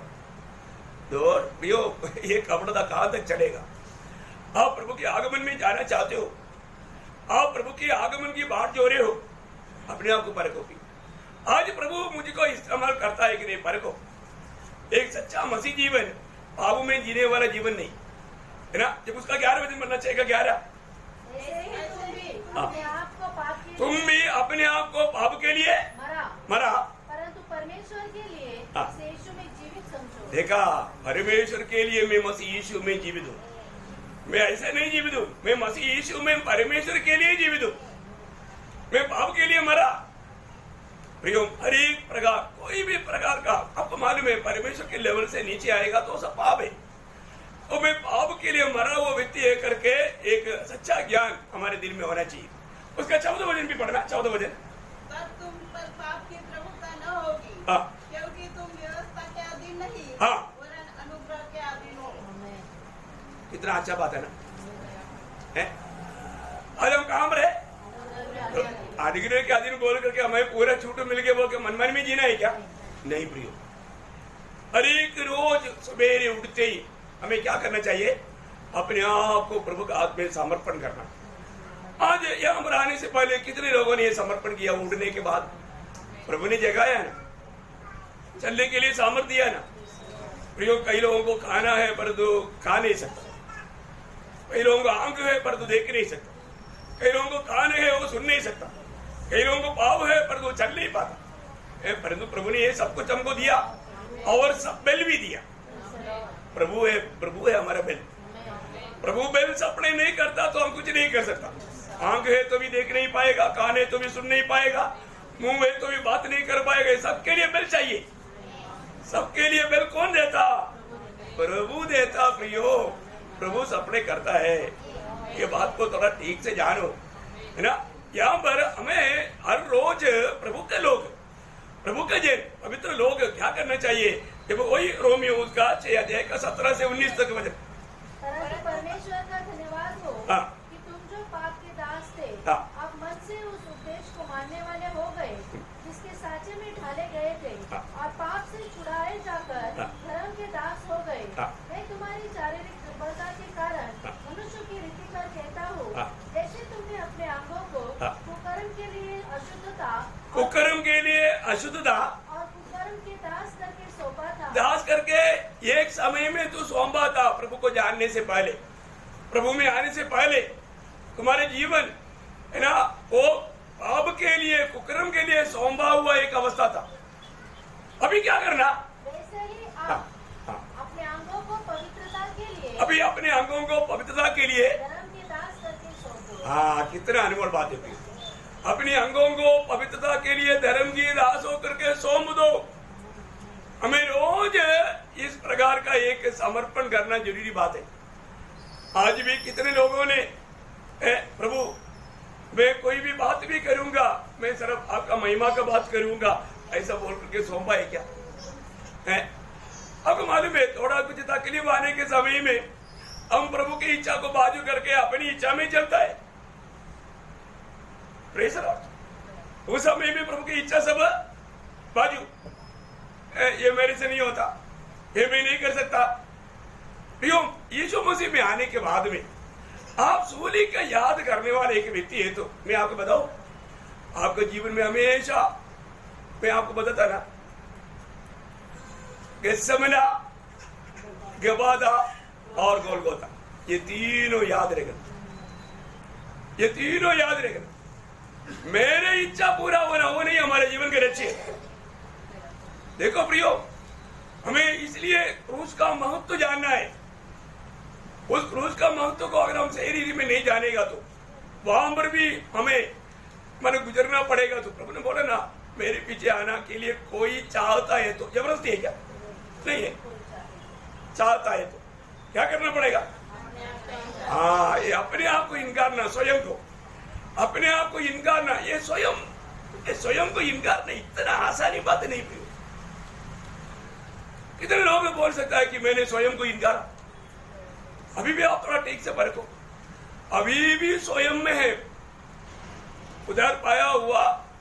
ये कपड़ा कहां तक चलेगा? आप प्रभु के आगमन में जाना चाहते हो, आप प्रभु के आगमन की बात जो रहे हो, अपने आप को परखो भी। आज प्रभु मुझको इस्तेमाल करता है कि नहीं, परखो। एक सच्चा मसीह जीवन पाप में जीने वाला जीवन नहीं है ना। जब उसका 11 बजे बनना चाहिए, 11 तुम भी अपने आप को पाप के लिए मरा, परंतु परमेश्वर के लिए यीशु में जीवित समझो। देखा, परमेश्वर के लिए मैं मसीह यीशु में जीवित हूँ। मैं ऐसे नहीं जीवित हूँ, मैं मसीह यीशु में परमेश्वर के लिए जीवित हूँ। मैं पाप के लिए मरा। प्रियो, हर एक प्रकार, कोई भी प्रकार का, आपको मालूम है परमेश्वर के लेवल से नीचे आएगा तो सब पाप है। तो मैं पाप के लिए मरा वो व्यक्ति है करके एक सच्चा ज्ञान हमारे दिल में होना चाहिए। उसका 14 वचन भी पढ़ना, 14 वचन। तब तुम पर पाप की प्रभुता न होगी, क्योंकि तुम व्यवस्था के अधीन नहीं, वरन अनुग्रह के अधीन हो। कितना अच्छा बात है ना, है? आज हम कहाँ पर है? अनुग्रह के अधीन बोल करके हमें पूरा छूट मिल गया बोल के मनमानी में जीना है क्या? नहीं प्रियो, हर एक रोज सवेरे उठते ही हमें क्या करना चाहिए? अपने आप को प्रभु के हाथ में समर्पण करना। आज यहाँ पर आने से पहले कितने लोगों ने ये समर्पण किया? उठने के बाद प्रभु ने जगाया ना, चलने के लिए सामर्थ्य दिया ना। प्रियो, कई लोगों को खाना है पर तो खा नहीं सकता, कई लोगों को आंख है पर तो देख नहीं सकता, कई लोगों को कान है वो सुन नहीं सकता, कई लोगों को पाँव है पर तो चल नहीं पाता। परंतु प्रभु ने ये सब कुछ हमको दिया और सब बेल भी दिया। प्रभु है हमारा बेल। प्रभु बेल सपने नहीं करता तो हम कुछ नहीं कर सकता। आंख है तो भी देख नहीं पाएगा, कान है तो भी सुन नहीं पाएगा, मुंह है तो भी बात नहीं कर पाएगा। सबके लिए बेल चाहिए। सबके लिए बेल कौन देता? प्रभु देता। प्रियो, प्रभु सपने करता है। ये बात को थोड़ा ठीक से जानो, है ना। यहाँ पर हमें हर रोज प्रभु के लोग, प्रभु के जन पवित्र लोग क्या करना चाहिए? जब वही रोमियो उसका 6 अध्याय का 17 से 19 तक वचन। परंतु परमेश्वर का धन्यवाद हो कि तुम जो पाप के दास थे, अब मन से उस उपदेश को मानने वाले हो गए जिसके साँचे में ढाले गए थे, और पाप से छुड़ाए जाकर धर्म के दास हो गए। मैं तुम्हारी शारीरिक दुर्बलता के कारण मनुष्य की रीति पर कहता हूँ, जैसे तुमने अपने अंगों को कुकर्म के लिए अशुद्धता और कुकर्म के दास करके सौंपा था। दास करके एक समय में तू सौंपा था। प्रभु को जानने से पहले, प्रभु में आने से पहले तुम्हारे जीवन है ना, वो पाप के लिए, कुकर्म के लिए सौंपा हुआ एक अवस्था था। अभी क्या करना? वैसे ही आप अपने अंगों को पवित्रता के लिए, अभी अपने अंगों को पवित्रता के लिए धर्म के दास करके सौंपो। हाँ, कितना अनमोल बात है। अपने अंगों को पवित्रता के लिए धर्म की दास होकर के सौंप दो। हमें रोज इस प्रकार का एक समर्पण करना जरूरी बात है। आज भी कितने लोगों ने प्रभु मैं कोई भी बात भी करूंगा, मैं सिर्फ आपका महिमा का बात करूंगा, ऐसा बोल करके सौंपा है क्या? आपको मालूम है, थोड़ा कुछ तकलीफ आने के समय में हम प्रभु की इच्छा को बाजू करके अपनी इच्छा में चलता है। Praise the Lord. उस समय में प्रभु की इच्छा सब बाजू, ये मेरे से नहीं होता, ये मैं नहीं कर सकता। यीशु मसीह में आने के बाद में आप सूली का याद करने वाले एक व्यक्ति है। तो मैं आपको बताऊं, आपके जीवन में हमेशा मैं आपको बताता ना, गेत्सेमनी, गबादा और गोलगोथा, ये तीनों याद रहेगा, ये तीनों याद रहेगा। मेरे इच्छा पूरा होना वो नहीं हमारे जीवन के लक्ष्य है। देखो प्रियो, हमें इसलिए क्रूस का महत्व जानना है। उस क्रूस का महत्व को अगर हम सही रीति में नहीं जानेगा तो वहां पर भी हमें मन गुजरना पड़ेगा। तो प्रभु ने बोला ना, मेरे पीछे आना के लिए कोई चाहता है तो, जबरदस्ती है क्या? नहीं है, चाहता है तो क्या करना पड़ेगा? हाँ, ये अपने आप को इनकारना, स्वयं को अपने आप को इनकारना, ये स्वयं को इनकारना इतना आसानी बात नहीं। कितने लोग बोल सकता है कि मैंने स्वयं को इनकारा? अभी भी आप थोड़ा ठीक से परखो, अभी भी स्वयं में है। उधर पाया हुआ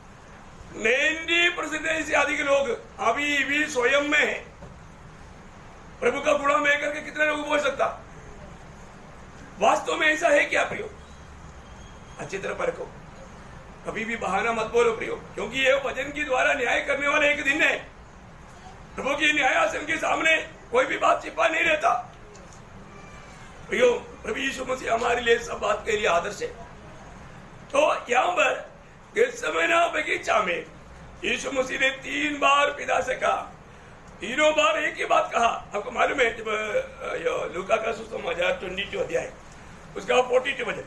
90% से अधिक लोग अभी भी स्वयं में है। प्रभु का गुणा में करके कितने लोग बोल सकता? वास्तव में ऐसा है क्या प्रियो? अच्छी तरह परखो, कभी भी बहाना मत बोलो प्रियो, क्योंकि ये वचन के द्वारा न्याय करने वाला एक दिन है। प्रभु की न्यायासन के सामने कोई भी बात छिपा नहीं रहता। प्रियो, प्रभु यीशु मसीह हमारे लिए सब बात के लिए आदर्श है। तो यहाँ पर गेत्सेमनी बगीचा में यीशु मसीह ने 3 बार पिता से कहा, तीनों बार एक ही बात कहा। आपको मालूम है, जब लूका का सुसमाचार 22 अध्याय उसका 42 वचन,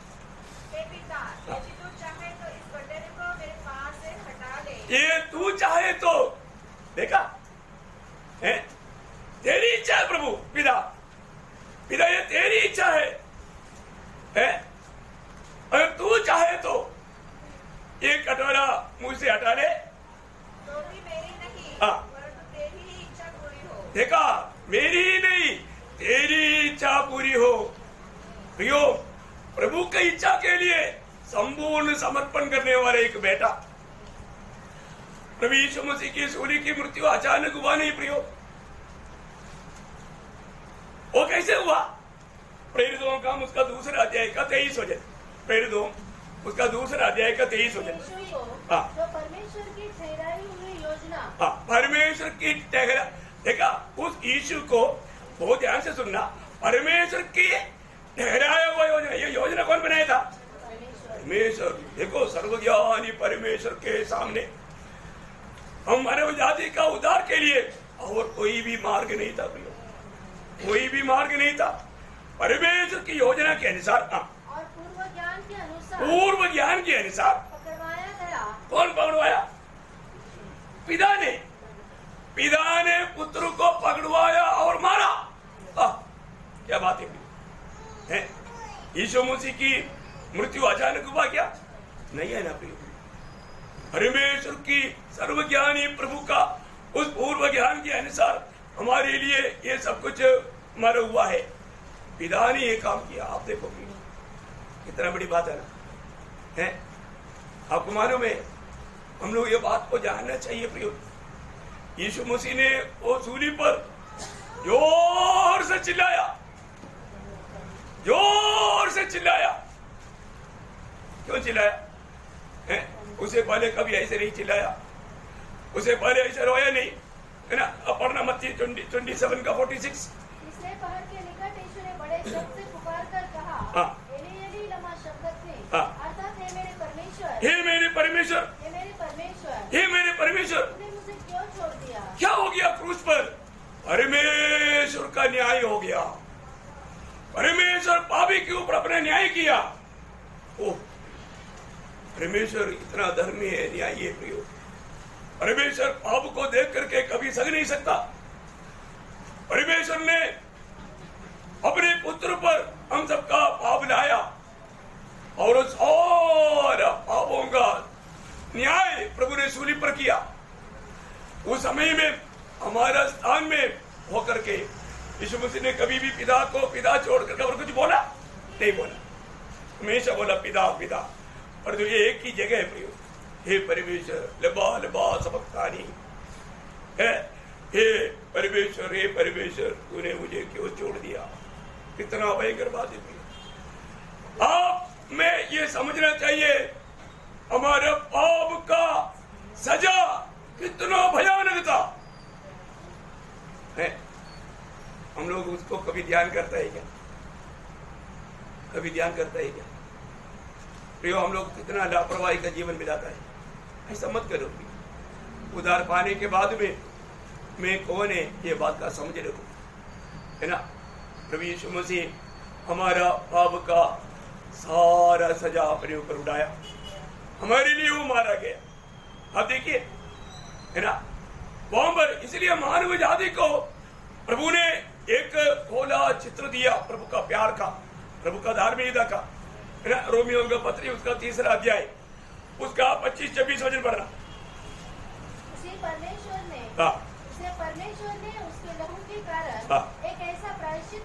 ये तू चाहे तो, देखा है, तेरी इच्छा है प्रभु, पिता ये तेरी इच्छा है? अगर तू चाहे तो ये कटोरा मुंह से हटा ले, तो भी मेरी नहीं, हाँ, परंतु तेरी ही इच्छा पूरी हो। देखा, मेरी ही नहीं तेरी इच्छा पूरी हो। प्रियो, प्रभु की इच्छा के लिए संपूर्ण समर्पण करने वाले एक बेटा। प्रभु यीशु मसीह की सूली की मृत्यु अचानक हुआ नहीं प्रियो। वो कैसे हुआ? प्रेरितों का उसका दूसरा अध्याय का 23 वचन, प्रेरितों उसका दूसरा अध्याय का 23 वचन। हाँ, जो परमेश्वर की ठहराई हुई योजना, हाँ, परमेश्वर की ठहरा, देखा, उस यीशु को बहुत ध्यान से सुनना, परमेश्वर की ठहराया हुआ योजना। ये योजना कौन बनाया था? परमेश्वर। देखो, सर्वज्ञानी परमेश्वर के सामने हम मानव जाति का उद्धार के लिए और कोई भी मार्ग नहीं था, कोई भी मार्ग नहीं था। परमेश्वर की योजना के अनुसार, और पूर्व ज्ञान के अनुसार, पूर्व ज्ञान के अनुसार पकड़वाया गया। कौन पकड़वाया? पिता ने पुत्र को पकड़वाया और मारा। क्या बात है? यीशु मसीह की मृत्यु अचानक हुआ क्या? नहीं है ना प्रिय। परमेश्वर की सर्वज्ञानी प्रभु का उस पूर्व ज्ञान के अनुसार हमारे लिए ये सब कुछ हमारा हुआ है। पिता ने ये काम किया। आप देखो कितना बड़ी बात है ना, है? आपको मालूम है, हम लोग ये बात को जानना चाहिए प्रियो। यीशु मसीह ने वो सूली पर जोर से चिल्लाया, जोर से चिल्लाया। क्यों चिल्लाया? है? उसे पहले कभी ऐसे नहीं चिल्लाया, उसे पहले ऐसे रोया नहीं, है ना? पढ़ना मत्ती 27 का 46। तीसरे पहर के निकट यीशु ने बड़े शब्द से पुकार कर कहा, एली एली लमा शबक्तनी, अर्थात हे मेरे परमेश्वर, हे मेरे परमेश्वर, हे मेरे परमेश्वर, हे मेरे परमेश्वर, तूने मुझे क्यों छोड़ दिया? क्या हो गया क्रूस पर? परमेश्वर का न्याय हो गया। परमेश्वर पापी के ऊपर अपना न्याय किया। ओह, परमेश्वर इतना धर्मी है, न्यायी है प्रियो। परमेश्वर पाप को देख करके कभी सह नहीं सकता। परमेश्वर ने अपने पुत्र पर हम सबका पाप लाया और उस सारा पापों का न्याय प्रभु ने सूली पर किया। उस समय में हमारा स्थान में होकर के यीशु मसीह ने कभी भी पिता को पिता छोड़कर और कुछ बोला नहीं बोला, हमेशा बोला पिता पिता। और जो ये एक ही जगह है प्रियो, हे परमेश्वर लबा लबा सबकतानी है, हे परमेश्वर तूने मुझे क्यों छोड़ दिया। कितना भयंकर बात है प्रियो। आप में ये समझना चाहिए हमारे पाप का सजा कितना भयानक था है। हम लोग उसको कभी ध्यान करता है क्या? कभी ध्यान करता है क्या प्रियो? हम लोग कितना लापरवाही का जीवन बिताता है। ऐसा मत करो। उधार पाने के बाद में मैं कौन है ये बात का समझ रखो, है ना। प्रभु यीशु मसीह हमारा पाप का सारा सजा अपने ऊपर उठाया, हमारे लिए वो मारा गया। आप देखिए, है ना, वहां पर इसलिए मानव जाति को प्रभु ने एक खोला चित्र दिया प्रभु का प्यार का, प्रभु का धार्मिकता का, है ना। रोमियो का पत्री उसका 3रा अध्याय उसका 25-26 वचन पढ़ना। परमेश्वर ने उसके लहू के कारण एक ऐसा प्रायश्चित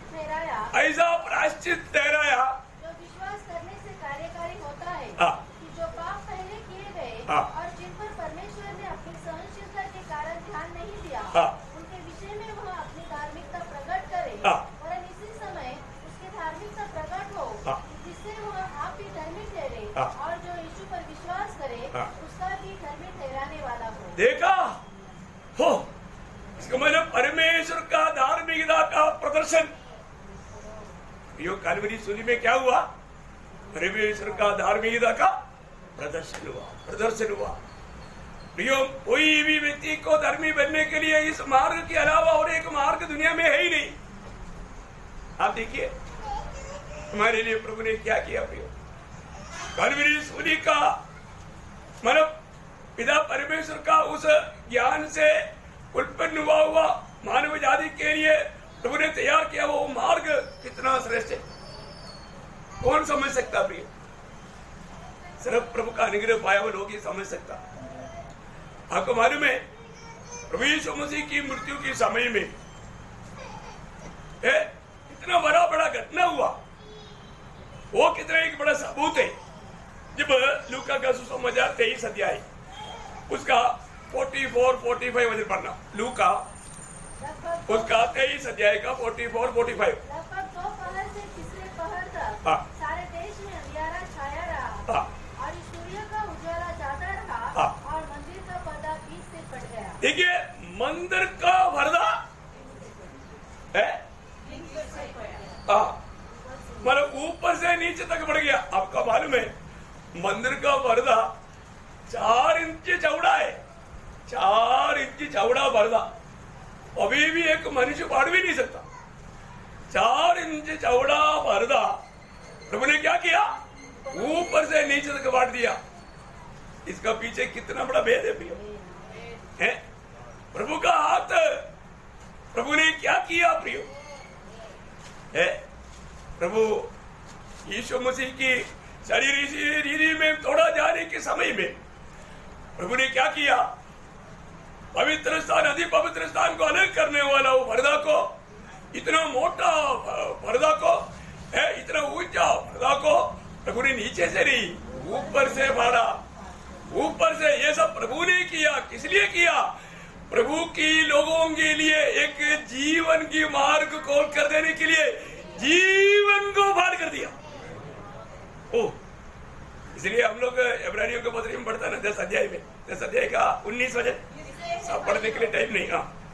ठहराया जो विश्वास करने से कार्यकारी होता है कि जो पाप पहले किए गए और जिन पर परमेश्वर ने अपनी सहनशीलता के कारण ध्यान नहीं दिया उनके विषय में वह अपनी धार्मिकता प्रकट करे, और इसी समय उसकी धार्मिकता प्रकट हो जिससे वह आप भी धर्मी ठहरे और जो यीशु पर विश्वास करे उसका भी धर्मी ठहराने वाला हो। देखा हो, इसका मतलब परमेश्वर का धार्मिकता का प्रदर्शन। यो काल्वरी सूली में क्या हुआ? परमेश्वर का धार्मिकता का प्रदर्शन हुआ। प्रियो, कोई भी व्यक्ति को धर्मी बनने के लिए इस मार्ग के अलावा और एक मार्ग दुनिया में है ही नहीं। आप देखिए हमारे लिए प्रभु ने क्या किया प्रियो। काल्वरी सूली का मतलब पिता परमेश्वर का उस ज्ञान से उत्पन्न हुआ मानव जाति के लिए प्रभु ने तैयार किया वो मार्ग कितना श्रेष्ठ है, कौन समझ सकता प्रिय? सिर्फ प्रभु का अनुग्रह पाया हुआ लोग ही समझ सकता। आपको मालूम है प्रभु यीशु मसीह की मृत्यु के समय में इतना बड़ा घटना हुआ, वो कितना एक बड़ा सबूत है। जब लूका का सुसमाचार 23 अध्याय उसका 44-45 वचन पढ़ना। लूका उसका 23 अध्याय का 44-45। लगभग 2 पहर से तीसरे पहर तक सारे देश में अंधियारा छाया रहा और सूर्य का उजाला ज्यादा रहा और मंदिर का पर्दा बीच से फट गया। देखिए मंदिर का पर्दा है मतलब ऊपर से नीचे तक बढ़ गया। आपका मालूम है मंदिर का पर्दा 4 इंच चौड़ा है, 4 इंच चौड़ा पर्दा। अभी भी एक मनुष्य पाड़ भी नहीं सकता। 4 इंच चौड़ा पर्दा प्रभु ने क्या किया? ऊपर से नीचे तक बांट दिया। इसका पीछे कितना बड़ा भेद है प्रियो, है प्रभु का हाथ। प्रभु ने क्या किया प्रियो? है प्रभु यीशु मसीह की शरीर में तोड़ा जाने के समय में प्रभु ने क्या किया? पवित्र स्थान अति पवित्र स्थान को अलग करने वाला वो पर्दा को, इतना मोटा पर्दा को है, इतना ऊंचा पर्दा को प्रभु ने नीचे से नहीं ऊपर से फाड़ा। ऊपर से ये सब प्रभु ने किया। किस लिए किया? प्रभु की लोगों के लिए एक जीवन की मार्ग खोल कर देने के लिए जीवन को फाड़ कर दिया। ओ इसलिए हम लोग इब्रानियों के पत्री में पढ़ता ना 10 अध्याय में 10 अध्याय का 19 वचन सब पढ़ने के लिए टाइम नहीं।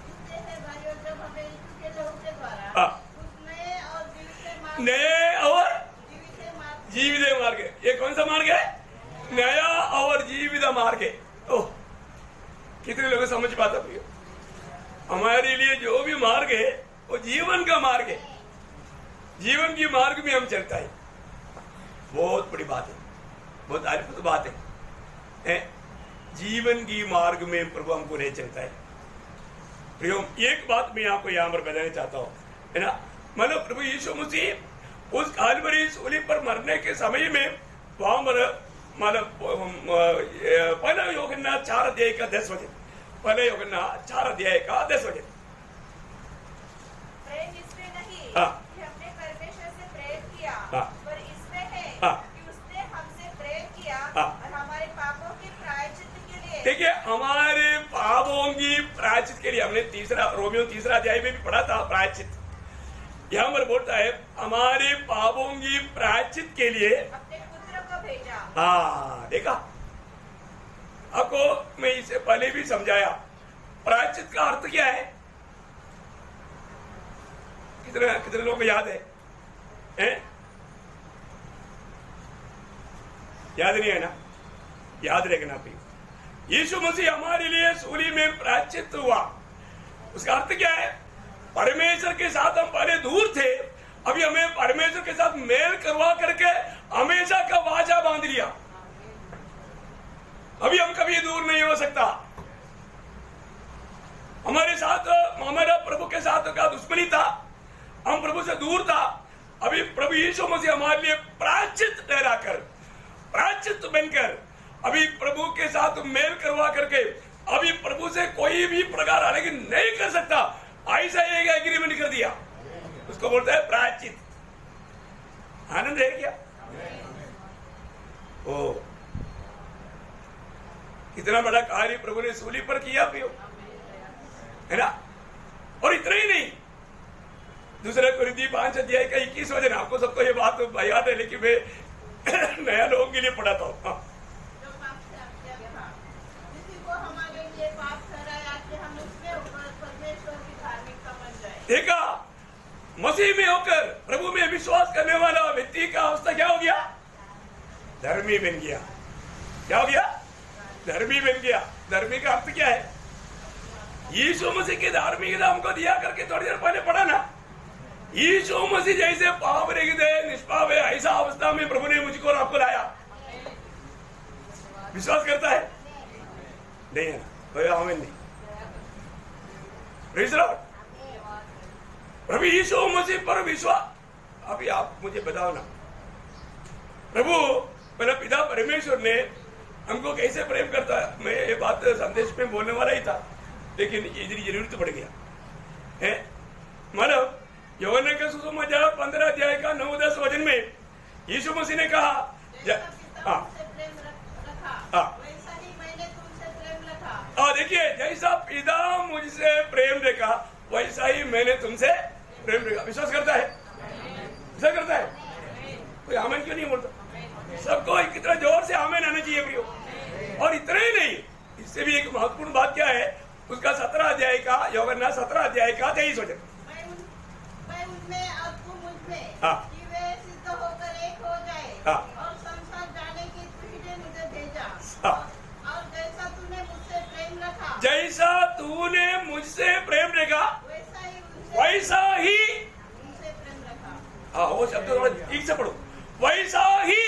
नए और जीवित मार्ग, ये कौन सा मार्ग है? नया और जीवित मार्ग है। ओह कितने लोग समझ पाता प्रियो? हमारे लिए जो भी मार्ग है वो जीवन का मार्ग है। जीवन की मार्ग में हम चलता है। बहुत बड़ी बात है, बहुत अद्भुत बात है। जीवन की मार्ग में प्रभु हमको नहीं चलता है। प्रियो एक बात मैं आपको यहाँ पर बताना चाहता हूँ, है ना। मतलब प्रभु यीशु मसीह उस काल्वरी सूली पर मरने के समय में वहां पर मतलब पहला यूहन्ना 4 अध्याय का 10 वचन, पहले यूहन्ना 4 अध्याय का 10 वचन। प्रेम इसमें नहीं कि हमने पर इसमें है कि उसने हमसे प्रेम किया और हमारे पापों की प्रायश्चित के लिए। देखिए, हमारे पापों की प्रायश्चित के लिए हमने रोमियो 3 अध्याय में भी पढ़ा था प्रायश्चित। यहाँ पर बोलता है हमारे पापों की प्रायश्चित के लिए अपने पुत्र को भेजा। हाँ, देखा, आपको मैं इसे पहले भी समझाया। प्रायश्चित का अर्थ क्या है? कितने लोगों को याद है? याद नहीं है ना? याद रखना भी। यीशु मसीह हमारे लिए सूली में प्रायश्चित हुआ। उसका अर्थ क्या है? परमेश्वर के साथ हम पहले दूर थे, अभी हमें परमेश्वर के साथ मेल करवा करके हमेशा का वाचा बांध लिया। अभी हम कभी दूर नहीं हो सकता। हमारे साथ, हमारा प्रभु के साथ का दुश्मनी था, हम प्रभु से दूर था। अभी प्रभु यीशु मसीह हमारे लिए प्रायश्चित ठहराकर, प्रायश्चित बनकर अभी प्रभु के साथ मेल करवा करके अभी प्रभु से कोई भी प्रकार अलग नहीं कर सकता, ऐसा एक एग्रीमेंट कर दिया। उसको बोलता है प्रायश्चित। आनंद है क्या? ओ, कितना बड़ा कार्य प्रभु ने सूली पर किया पियो, है ना? और इतना ही नहीं, दूसरा कुरिन्थी 5 अध्याय का 21 वचन, आपको सबको ये बात याद है, लेकिन मैं नया लोगों के लिए पढ़ाता हूँ। देखा, मसीह में होकर प्रभु में विश्वास करने वाला व्यक्ति का अवस्था क्या हो गया? धर्मी बन गया। क्या हो गया? धर्मी बन गया। धर्मी का अर्थ क्या है? यीशु मसीह की धार्मिकता हमको दिया करके थोड़ी देर पहले पढ़ा ना। यीशु मसीह जैसे पाप रहित है, निष्पाप है, ऐसा अवस्था में प्रभु ने मुझको और आपको लाया। विश्वास करता है? नहीं है ना? आमीन नहीं। Praise the Lord. प्रभु यीशु मसीह पर विश्वास। अभी आप मुझे बताओ ना, प्रभु मेरा पिता परमेश्वर ने हमको कैसे प्रेम करता है? मैं ये बात संदेश में बोलने वाला ही था, लेकिन इतनी जरूरत पड़ गया है। मतलब यूहन्ना के सुसमाचार 15 अध्याय का 9-10 वचन में यीशु मसीह ने कहा, देखिए, जैसा पिता मुझसे प्रेम रखा वैसा ही मैंने तुमसे प्रेम रखा। विश्वास करता है? विश्वास करता है? कोई आमीन क्यों नहीं बोलता? सबको कितना जोर से आमीन आना चाहिए प्रियो। और इतना ही नहीं, इससे भी एक महत्वपूर्ण बात क्या है? उसका 17 अध्याय का, यूहन्ना 17 अध्याय का 23 वचन। मैं उनमें और तू मुझ में, कि वे सिद्ध होकर एक हो जाए, और संसार जाने की तुझे मुझे भेजा। और जैसा तूने मुझसे प्रेम रखा, जैसा तूने मुझसे प्रेम रखा वैसा ही उनसे प्रेम रखा। हाँ, वो शब्द थोड़ा ठीक से पढ़ो। वैसा ही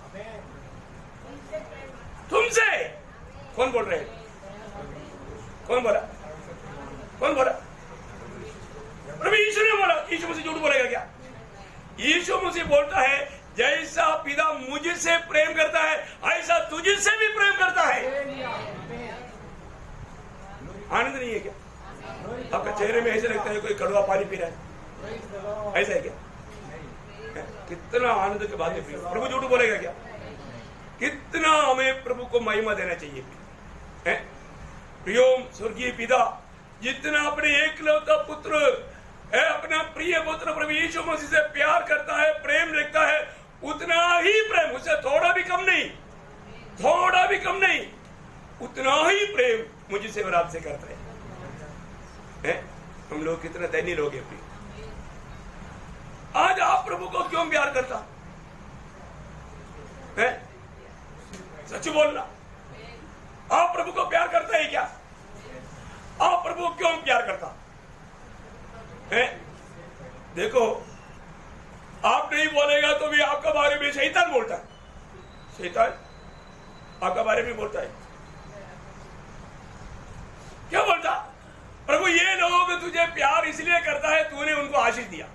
तुमसे। कौन बोल रहे हैं? कौन बोला? कौन बोला? प्रभु यीशु ने बोला। यीशु मसीह झूठ बोलेगा क्या? यीशु मसीह बोलता है, जैसा पिता मुझसे प्रेम करता है ऐसा तुझसे भी प्रेम करता है। आनंद नहीं है क्या? आपका चेहरे में ऐसे लगता है कोई कड़वा पानी पी रहा है, ऐसा है क्या? कितना आनंद की बात है। प्रभु झूठ बोलेगा क्या? कितना हमें प्रभु को महिमा देना चाहिए है। प्रियो स्वर्गीय पिता जितना अपने एकलौता पुत्र है, अपना प्रिय पुत्र प्रभु यीशु मसीह से प्यार करता है, प्रेम रखता है, उतना ही प्रेम, उससे थोड़ा भी कम नहीं, थोड़ा भी कम नहीं, उतना ही प्रेम मुझसे और आपसे करता है। हम लोग कितना दयनीय लोग हैं। आज आप प्रभु को क्यों प्यार करता है? सच बोलना, आप प्रभु को प्यार करता है क्या? आप प्रभु को क्यों प्यार करता है? देखो, आप नहीं बोलेगा तो भी आपका बारे में शैतान बोलता है। शैतान आपका बारे में बोलता है। क्या बोलता? प्रभु ये लोग तुझे प्यार इसलिए करता है, तूने उनको आशीष दिया,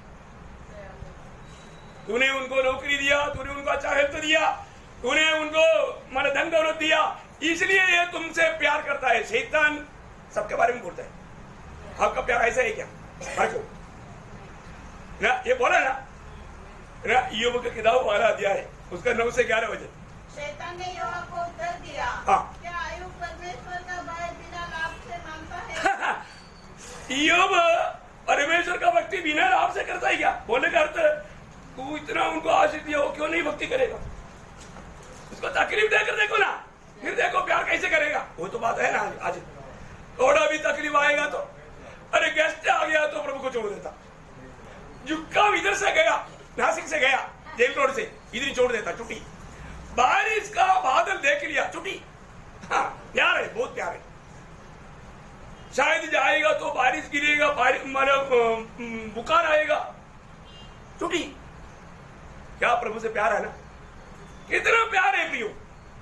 तूने उनको नौकरी दिया, तूने उनको अच्छा हेल्थ दिया, तूने उनको मन धन दौलत दिया, इसलिए ये तुमसे प्यार करता है। शैतान सबके बारे में बोलता है। आपका प्यार ऐसा है क्या? ना, ये बोला ना, ईयोब का किताब 12 अध्याय उसका 9 से 11 वचन। शैतान ने यहोवा को उत्तर दिया, हाँ। क्या आयु परमेश्वर का भय बिना लाभ से मानता है? ईयोब परमेश्वर का भक्ति बिना लाभ से करता है क्या? बोलने का अर्थ तू इतना उनको आशीष दिया, वो क्यों नहीं भक्ति करेगा? उसको तकलीफ देकर देखो ना, फिर देखो प्यार कैसे करेगा। वो तो बात है ना। आज थोड़ा भी तकलीफ आएगा तो, अरे गेस्ट आ गया तो प्रभु को छोड़ देता। जुक्का इधर से गया, नासिक से गया, जेल रोड से इधर ही छोड़ देता, छुट्टी। बारिश का बादल देख लिया, छुट्टी। हाँ, प्यार है, बहुत प्यार है। शायद जाएगा तो बारिश गिरेगा, बुखार आएगा, छुट्टी। क्या प्रभु से प्यार है ना? कितना प्यार है प्रियो,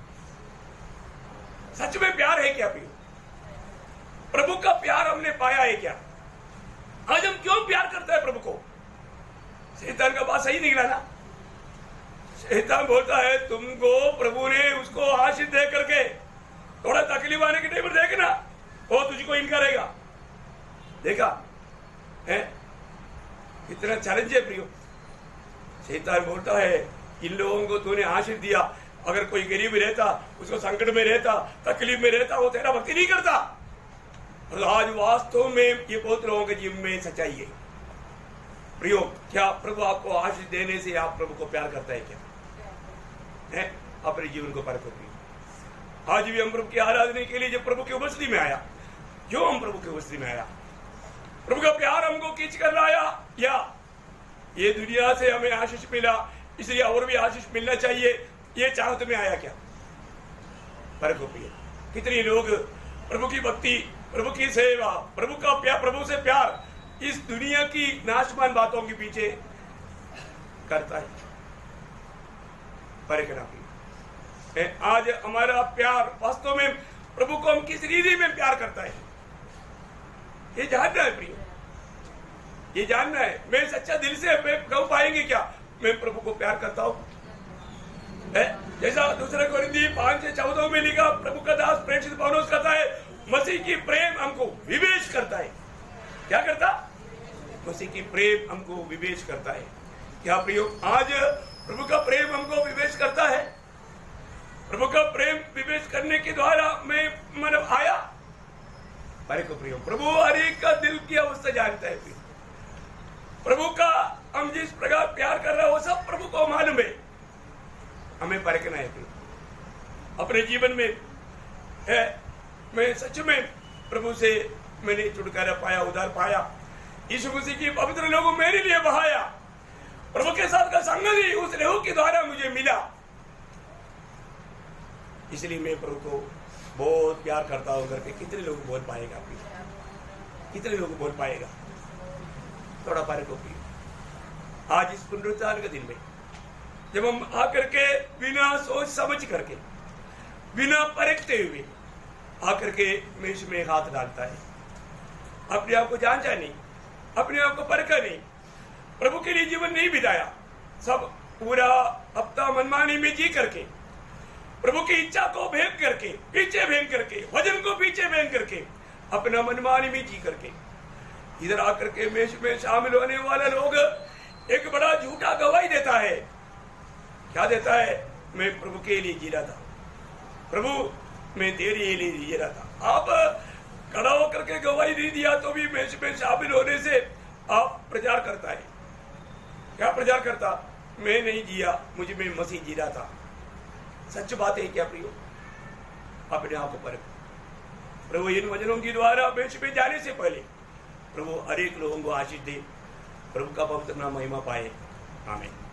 सच में प्यार है क्या प्रियो? प्रभु का प्यार हमने पाया है क्या? आज हम क्यों प्यार करते हैं प्रभु को? शैतान का बात सही निकला ना। शैतान बोलता है तुमको प्रभु ने उसको आशीष दे करके थोड़ा तकलीफ आने के टाइम पर देखना, वो तुझको इन करेगा। देखा है इतना चैलेंज है प्रियो। शैतान बोलता है इन लोगों को तूने आशीष दिया, अगर कोई गरीब रहता, उसको संकट में रहता, तकलीफ में रहता, वो तेरा भक्ति नहीं करता। और आज वास्तव में ये बहुत लोगों के जीवन में सच्चाई है प्रियो। क्या प्रभु आपको आशीष देने से आप प्रभु को प्यार करता है क्या? है अपने जीवन को परखो प्रियो। आज भी हम प्रभु की आराधना के लिए जब प्रभु की उपस्थिति में आया, जो हम प्रभु की उपस्थिति में आया, प्रभु का प्यार हमको खींच कर लाया, या ये दुनिया से हमें आशीष मिला इसलिए और भी आशीष मिलना चाहिए, ये चाहत में आया क्या? परखो प्रियो। कितने लोग प्रभु की भक्ति, प्रभु की सेवा, प्रभु का प्यार, प्रभु से प्यार इस दुनिया की नाशमान बातों के पीछे करता है। परखना प्रियो। आज हमारा प्यार वास्तव में प्रभु को हम किस रीति में प्यार करता है, ये जानना है प्रियो, ये जानना है। मैं सच्चा दिल से कह पाएंगे क्या मैं प्रभु को प्यार करता हूं? जैसा दूसरे कोरिन्थी 5:14 में लिखा, प्रभु का दास प्रेषित पौलुस कहता है मसीह की प्रेम हमको विवेच करता है। क्या करता? मसीह की प्रेम हमको विवेच करता है। क्या प्रियो आज प्रभु का प्रेम हमको विवेच करता है? प्रभु का प्रेम विवेच करने के द्वारा मैं मतलब आया। अरे को प्रियो, प्रभु हर एक का दिल की अवस्था जानता है प्रियो। प्रभु का हम जिस प्रकार प्यार कर रहे हैं वो सब प्रभु को मालूम है। हमें परखना है प्रियो अपने जीवन में है। मैं सच में प्रभु से मैंने छुटकारा पाया, उद्धार पाया। यीशु मसीह की पवित्र लोगों मेरे लिए बहाया। प्रभु के साथ का संगति उस लहू के द्वारा मुझे मिला। इसलिए मैं प्रभु को बहुत प्यार करता हूं करके कितने लोग बोल पाएगा? कितने लोग बोल पाएगा? थोड़ा परखो प्रियो। आज इस पुनरुत्थान के दिन में जब हम आकर के बिना सोच समझ करके, बिना परखते हुए आकर के मेज में हाथ डालता है, अपने आप को जानता नहीं, अपने आप को परखा नहीं, प्रभु के लिए जीवन नहीं बिताया, सब पूरा हफ्ता मनमानी में जी करके, प्रभु की इच्छा को भेद करके, पीछे भेद करके, वजन को पीछे भेद करके, अपना मनमानी में जी करके इधर आकर के मेष में शामिल होने वाला लोग एक बड़ा झूठा गवाही देता है। क्या देता है? मैं प्रभु के लिए जी रहा था, प्रभु मैं तेरे लिए जी रहा था। आप खड़ा होकर के गवाही नहीं दिया तो भी मेष में शामिल होने से आप प्रचार करता है। क्या प्रचार करता? मैं नहीं जिया, मुझे में मसीह जी रहा था। सच बात है क्या प्रियो? अपने आप को परखो। प्रभु इन वचनों के द्वारा मेष में जाने से पहले प्रभु हर एक लोगों को आशीष दे, प्रभु का पवित्र नाम महिमा पाए। आमीन।